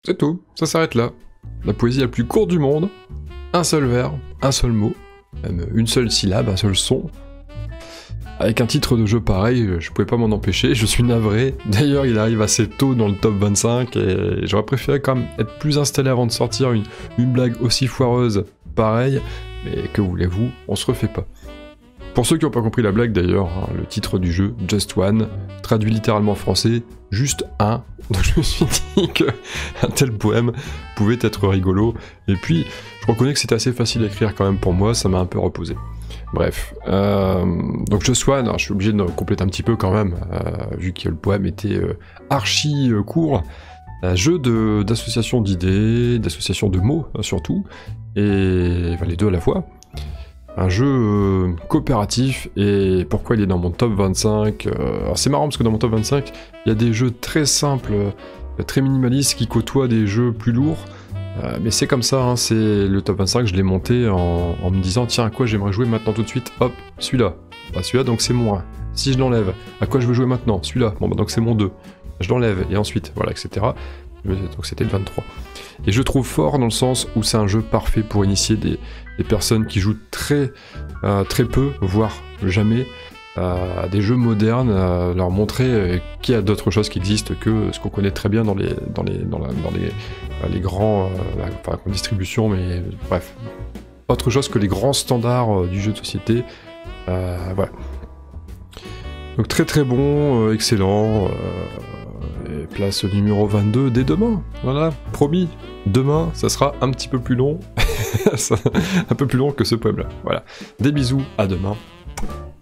C'est tout, ça s'arrête là. La poésie la plus courte du monde, un seul vers, un seul mot, même une seule syllabe, un seul son. Avec un titre de jeu pareil, je pouvais pas m'en empêcher, je suis navré. D'ailleurs, il arrive assez tôt dans le top 25 et j'aurais préféré quand même être plus installé avant de sortir une blague aussi foireuse pareille, mais que voulez-vous, on se refait pas. Pour ceux qui n'ont pas compris la blague d'ailleurs, hein, le titre du jeu, Just One, traduit littéralement en français, juste un. Donc je me suis dit qu'un tel poème pouvait être rigolo, et puis je reconnais que c'était assez facile à écrire quand même pour moi, ça m'a un peu reposé. Bref, donc Just One, alors, je suis obligé de compléter un petit peu quand même, vu que le poème était archi court. Un jeu d'association d'idées, d'association de mots surtout, et enfin, les deux à la fois. Un jeu coopératif, et pourquoi il est dans mon top 25 alors c'est marrant parce que dans mon top 25, il y a des jeux très simples, très minimalistes qui côtoient des jeux plus lourds, mais c'est comme ça, hein, c'est le top 25, je l'ai monté en me disant tiens à quoi j'aimerais jouer maintenant tout de suite, hop, celui-là, bah, celui-là donc c'est mon 1, si je l'enlève, à quoi je veux jouer maintenant, celui-là, bon bah donc c'est mon 2, je l'enlève, et ensuite, voilà, etc. Donc c'était le 23. Et je trouve fort dans le sens où c'est un jeu parfait pour initier des personnes qui jouent très peu, voire jamais, à des jeux modernes, leur montrer qu'il y a d'autres choses qui existent que ce qu'on connaît très bien dans les grands, enfin en distribution, mais bref, autre chose que les grands standards du jeu de société, voilà. Donc très très bon, excellent. Et place numéro 22 dès demain, voilà, promis. Demain, ça sera un petit peu plus long, un peu plus long que ce poème-là. Voilà. Des bisous, à demain.